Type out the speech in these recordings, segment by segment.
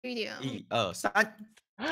一点。 1、2、3。 哎，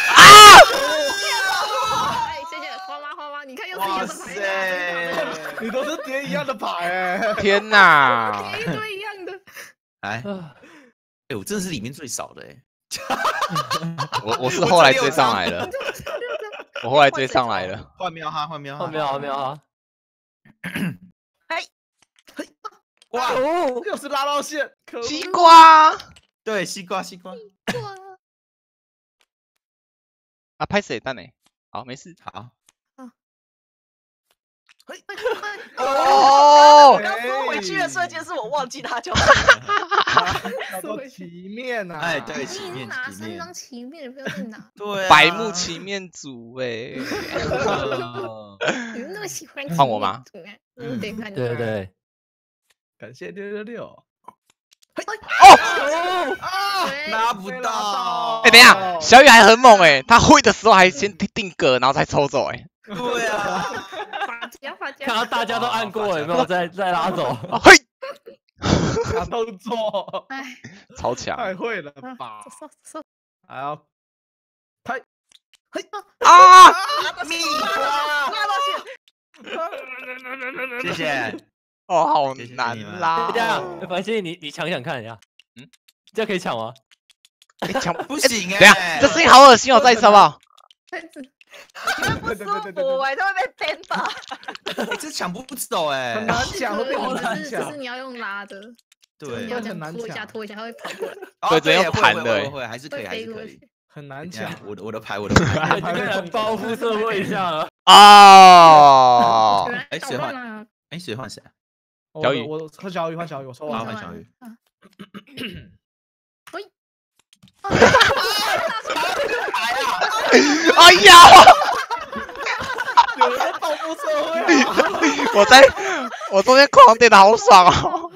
谢谢花妈，你看又是一样的牌啊！ 你都是叠一样的牌哎！ 天哪！ 叠一堆一样的。 来，哎，我真的是里面最少的哎。 我是后来追上来的，我后来追上来了。 换喵哈，换喵哈， 换喵哈。 嘿， 哇， 又是拉到线， 西瓜。 对，西瓜。 啊，拍谁蛋呢？好，没事。 好。 哦， 我刚缩回去的瞬间是我忘记他叫叫做旗面呐。 哎，对，旗面。 拿3张旗面，不要再拿。 对， 白木旗面组哎。 你们那么喜欢换我吗？ 对， 感谢666。 哦啊， 拿不到。 哎，等一下，小雨还很猛哎，他会的时候还先定格，然后才抽走哎。 对啊。 法家。 看到大家都按过了，有没有再拉走？ 嘿， 假动作， 哎， 超强， 太会了吧！还要拍，嘿啊！ 蜜瓜，谢谢。 哦，好难啦！ 这样，凡心，你抢抢看一下，这样可以抢吗？ 抢不行哎！ 等下，这声音好恶心哦，再一次好不好？ 不舒服哎，他会被颠倒。 这抢不走哎， 很难抢，会被很难只抢。 是你要用拉的， 对， 要这样拖一下，它会跑过来。 对，只要盘的， 会还是可以， 很难抢。 我的牌， 报复社会一下了。 哦， 哎，谁换？哎，谁换谁？ 小雨， 我换小雨，我说完换小雨。 喂。 哎呀！ 有人在报复社会啊！我昨天狂点的好爽哦！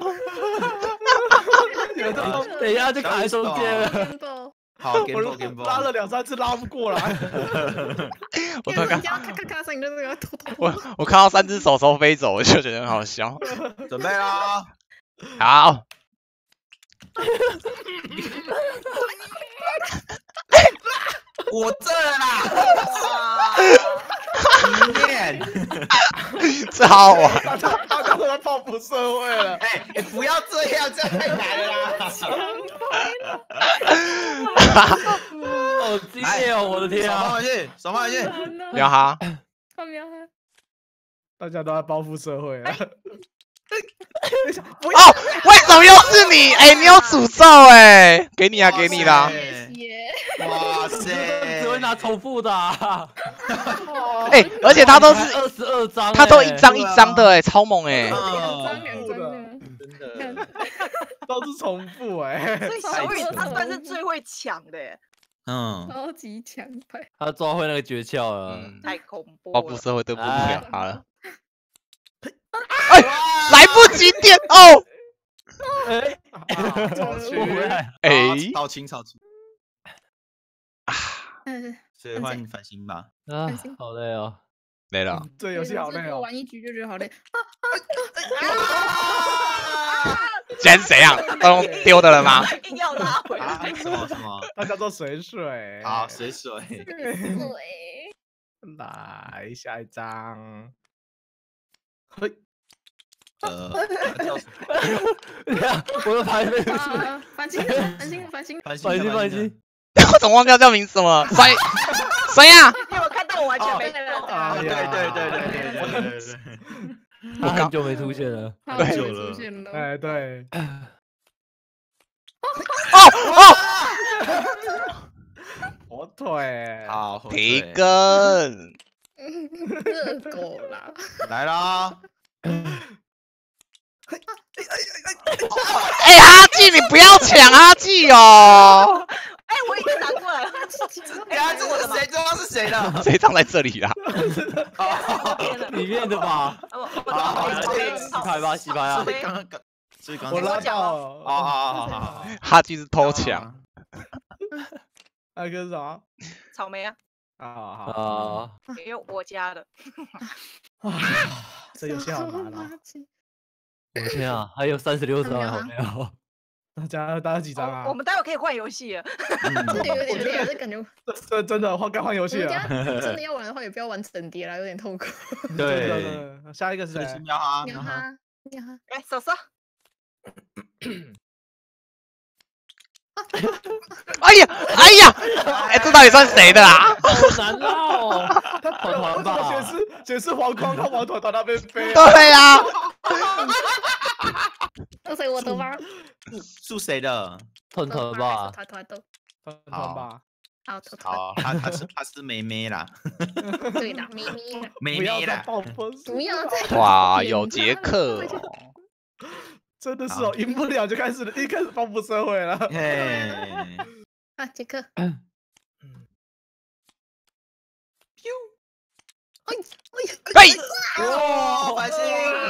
等一下就卡在中间了。 好， 我拉了2、3次拉不过来。 我突然看，你就那个我看到3只手手飞走，我就觉得很好笑。 准备啦！ 好。 我这啦！里面， 这好玩。 大家都在报复社会了。 哎，不要这样，这太难了啦！ 好激烈哦！我的天啊！ 手放回去。 喵哈， 大家都在报复社会了。 哦，为什么又是你？哎，你有诅咒哎！给你啊，给你啦！ 哇塞， 只会拿重复的。 哎，而且他都是 22张， 他都一张一张的哎，超猛哎！ 2张的， 真的都是重复哎。 所以小雨他算是最会抢的， 超级强牌。 他抓会那个诀窍了， 太恐怖了。 报复社会对不了他了。哎，来不及点哦！ 哎， 超轻。 啊， 所以换繁星吧。 啊，好累哦， 累了。 这游戏好累哦。 玩1局就觉得好累。 现在是怎样？都用丢的了吗？ 硬要拉回来。 什么？ 那叫做水水。 好，水。 来下一张。嘿。 我的牌被繁星。 我怎么忘掉叫名字了？谁呀？ 因为我看到我完全没对。 我很久没出现了， 太久了。 哎，对。 哦！ 火腿。 好， 培根。 热狗啦。 来啦！ 哎，哈记，你不要抢哈记哦！ 哎，我已经拿过来了。 哎呀，这是谁？这张是谁的？ 谁藏在这里啦？ 里面的吧？洗牌啊！ 我拉到。 好。 哈记是偷抢。 那个是啥？ 草莓啊。 啊， 也有我家的。 这游戏好难啊！ 我的天啊，还有36张，好没有？ 大家几张啊？ 我们待会可以换游戏了。 这里有点累，这感觉。 这真的该换游戏了。 真的要玩的话，也不要玩整叠了，有点痛苦。 对，下一个是谁？ 喵哈， 喵哈， 来，手手。 哎呀，哎，这到底算谁的啦？ 好难哦，团吧， 显示黄框，他往团那边飞。 对呀， 这谁我的吗？ 是谁的？ 团吧， 团吧。 好，他是妹妹啦。 对的，妹妹啦。 妹妹啦。 不要再。 哇，有杰克。 真的是哦，赢不了就一开始报复社会了。 啊，杰克。 哎， 哇，白星，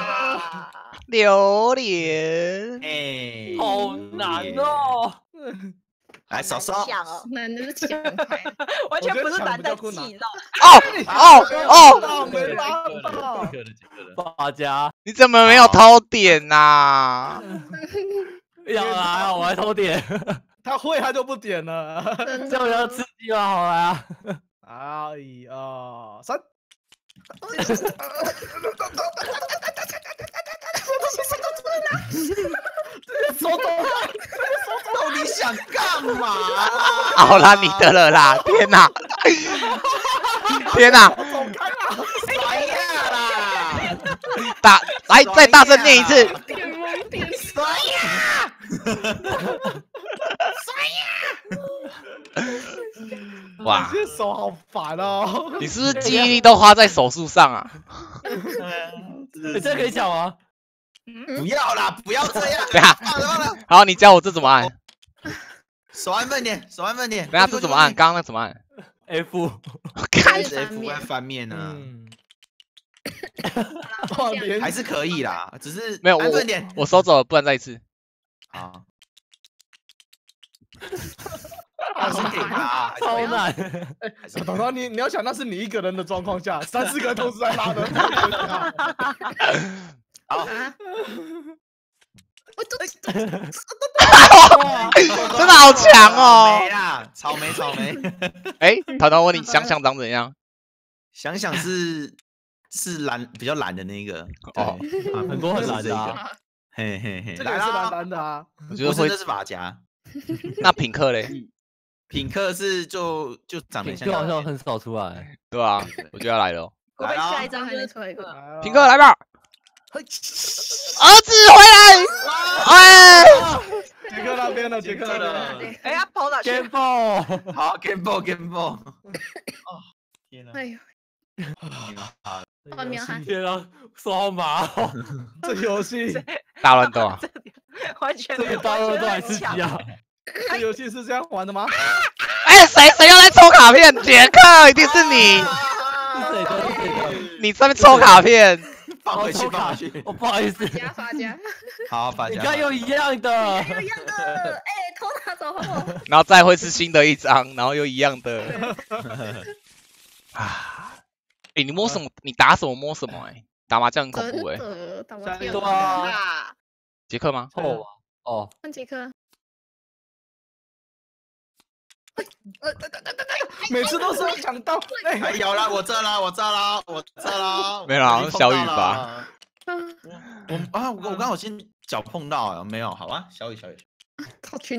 榴莲， 哎， 好难哦。 来，嫂嫂， 难的是抢牌， 完全不是难在气，你知道哦， 没拉到， 大家， 你怎么没有偷点呐？ 要来，我来偷点。 他会他就不点了， 这样要刺激吗？好来啊！ 好，1、2、3。手抖， 到底想干嘛？ 好啦，你的了啦！天哪！天哪！ 甩呀啦！ 来，再大声念一次。 甩呀！ 哇， 这手好烦哦！ 你是不是记忆力都花在手术上啊？ 这可以抢吗？ 不要啦，不要这样。 对啊。好，你教我这怎么按？ 手按慢点，手按慢点。 等下这怎么按？刚刚那怎么按 ？F。 看 F 在翻面呢。还是可以啦，只是没有我收走了，不然再一次。 好。还是可以啊， 超难。 等到你要想，那是你一个人的状况下，3、4个同时在拉的。 好， 真的好强哦！ 没啦，草莓。 哎，淘淘问你想想长怎样？ 想是比较懒的那个哦， 很多很懒的啊。 嘿， 这个也是蛮难的啊。 我觉得会这是发夹。 那品客嘞？ 品客是就长得像， 就好像很少出来。 对啊，我就要来了。 我被下一张还没出来一个。 品客来吧。儿子回来！哎， 杰克那边了，杰克那边。 哎呀，跑哪去 ？Game Ball， 好 ，Game Ball。哦，天哪！ 哎呦， 天啊，手好麻哦！ 这游戏大乱斗啊！ 完全这个大乱斗还刺激啊！ 这游戏是这样玩的吗？ 哎，谁要来抽卡片？杰克，一定是你！ 是谁的？ 你这边抽卡片。 放回去。 哦，不好意思。 发家。 好，发家。 你看又一样的。 哎，偷拿走好。 然后再会是新的一张，然后又一样的。啊！哎，你摸什么？你打什么摸什么？哎，打麻将很恐怖哎。 打麻将。 对啊。 杰克吗？ 哦。 换杰克。 每次都是我抢到。 哎，有了，我这啦。 没有啦，小雨吧。 我刚好先脚碰到，没有？好啊，小雨。 草群。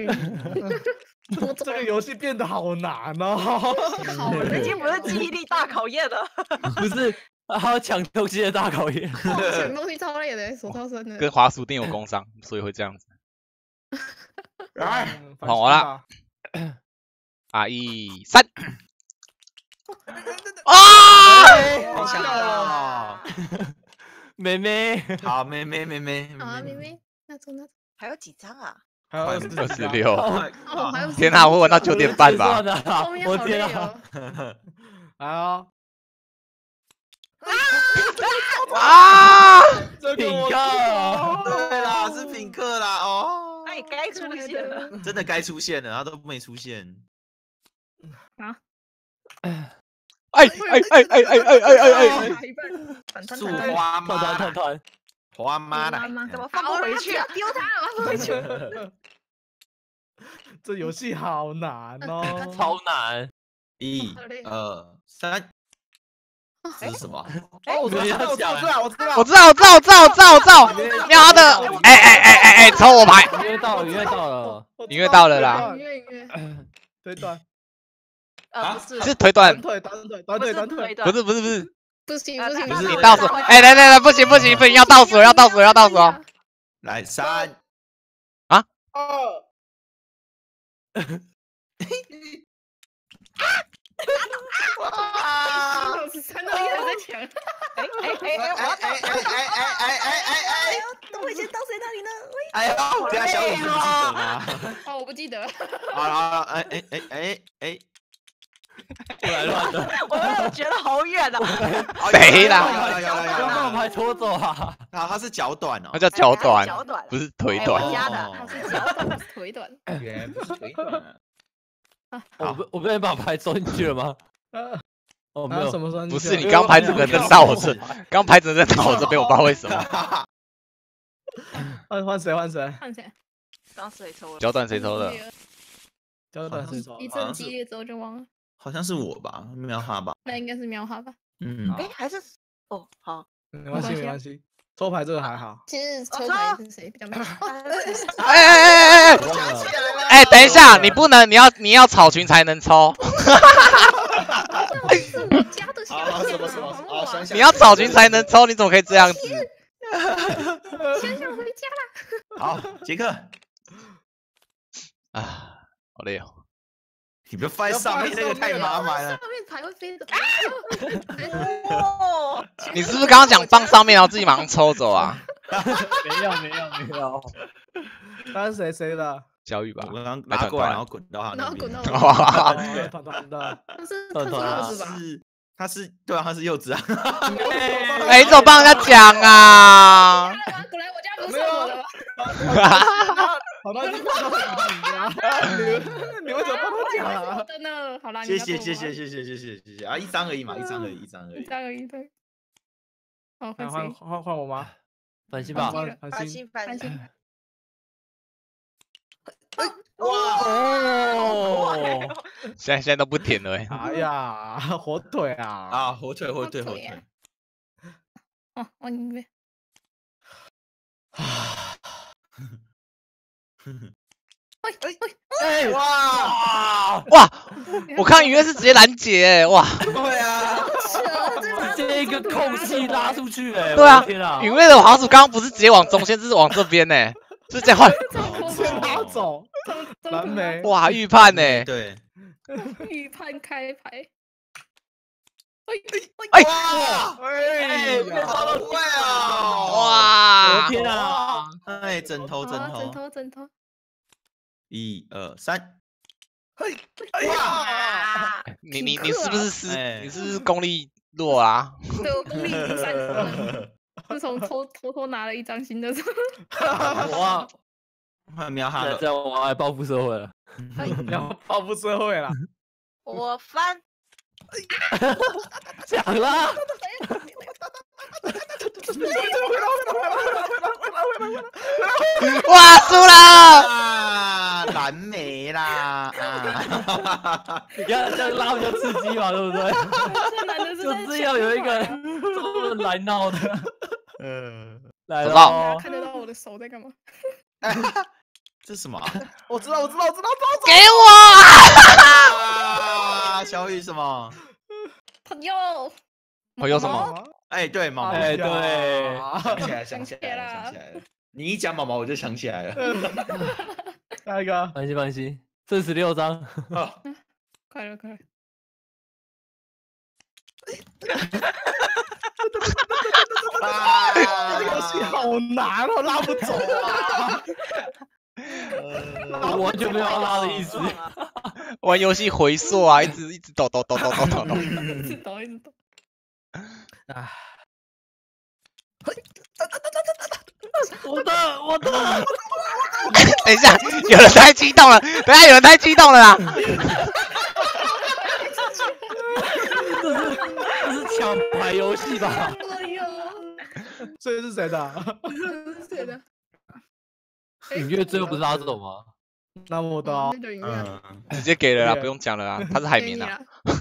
这个游戏变得好难哦。 已经不是记忆力大考验了。 不是，还有抢东西的大考验。 抢东西超累的，手超酸的。 跟滑鼠店有工伤，所以会这样子。 来， 好我啦。1、3。啊！ 好想到。 妹妹。 好，妹妹。 好啊，妹妹，那走。 还有几张啊？ 还有 26。 哦，还有。 天哪，我玩到9点半吧。 我天啊！ 啊！ 啊！ 品客。 对啦，是品客啦。哦。 哎，该出现了。 真的该出现了，他都没出现。 啊！ 哎！ 树花吗？ 团。 他妈的， 怎么放不回去啊？ 丢他了，放回去。 这游戏好难哦。 超难。 1、2、3，这是什么？ 哦，我知道， 我知道，喵的！哎，抽我牌！ 音乐到了，音乐到了， 音乐到了啦。 推断。 不是， 是腿短， 短腿， 不是。 不行， 不是你倒数，哎，来，不行，要倒数哦。 来3、 2。 3到1还在抢。 都会先到谁那里呢？ 哎呦，等下小雨是不记得吗？ 哦，我不记得。 好， 不来乱的。 我觉得好远啊！ 谁啦？ 不要把我牌拖走啊！ 他是脚短哦， 那叫脚短， 脚短， 不是腿我短。 家的， 他是脚短，是腿短。 原来不是腿短啊。 我被人把牌收进去了吗？哦，没有， 什么时候？ 不是，你刚牌整个人到我这，刚牌整个人到我这边，我不知道为什么。 换谁？ 看谁？ 刚谁抽了？ 脚短谁抽的？ 脚短谁抽？ 一阵激烈之后就忘了。 好像是我吧，喵哈吧。 那应该是喵哈吧？ 哎，还是好， 没关系，抽牌这个还好。 其实抽牌是谁比较慢？ 哎，等一下，你不能，你要草群才能抽。 是我家的小孩。 你要草群才能抽，你怎么可以这样子？ 想回家啦。 好，杰克。 啊，好累哦。 你不要放在上面，那个太麻烦了。 上面牌会飞走。 你是不是刚刚讲放上面，然后自己马上抽走啊？ 没有。 刚刚谁的？ 小雨吧， 我刚刚拿过来，然后滚到他那边。 团的。 他是对啊，他是柚子啊。 哎，你怎么帮人家讲啊？ 果然我家不是我的吗？ 好吧，你为什么帮他讲啊？ 真的，好啦， 谢谢啊，一张而已嘛，一张而已。 对。好， 换我吗？ 繁星吧， 繁星。 哇！ 现在都不舔了哎。 哎呀，火腿啊！ 啊，火腿。 哦，我音乐。 哇！我看音乐是直接拦截哎，哇！ 对啊， 这个空隙拉出去哎。 对啊， 天啊！ 音乐的滑鼠刚刚不是直接往中线，是往这边呢，是这样换。 先拿走。蓝莓。 哇，预判呢？ 对。 预判开牌。 哎， 好会啊！ 哇！ 天啊！ 哎，枕头。 1、2、3，嘿！ 哇！ 你是不是你是不是功力弱啊？ 对，我功力30。自从偷拿了一张新的。 哇！ 喵哈了， 这样我来报复社会了。 要报复社会了。 我翻。 讲啦！ 哇，输了！ 蓝莓啦！ 你看这样拉比较刺激嘛，对不对？就是要有一个来闹的。来喽！ 看得到我的手在干嘛？ 这是什么？ 我知道， 给我！ 小雨什么？ 朋友。 我有什么？ 哎，对，毛毛。 哎，对， 想起来了。你一讲毛毛，我就想起来了。 下一个。 放心，剩16张。 快了。 这个游戏好难哦，拉不走啊。 我完全没有要拉的意思。 玩游戏回溯啊，一直抖。 一直抖。 啊！ 我的！ 等一下，有人太激动了，啦！ 这是抢牌游戏吧？ 所以是谁的？ 是谁的？ 隐月最后不是阿斗吗？ 那我的那就赢了。 直接给了啦， 对不用讲了啦，他是海给你绵啊。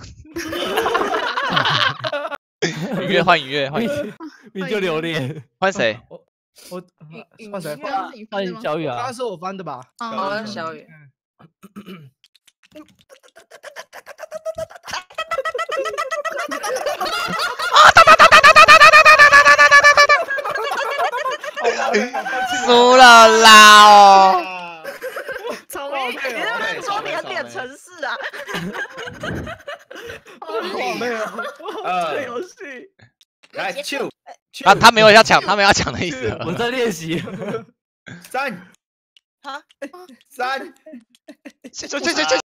了。 隐月换隐月换你就榴莲， 换谁？ 我隐换谁？ 约啊换小雨啊刚刚。是我翻的吧？ 哦，小雨。 输了啦哦！ 聪明， 你在那边说你很点城市啊？ 好累啊！这游戏来，Q， 他没有要抢，他没有要抢的意思。 我在练习。 3， 啊 3， 去去去去！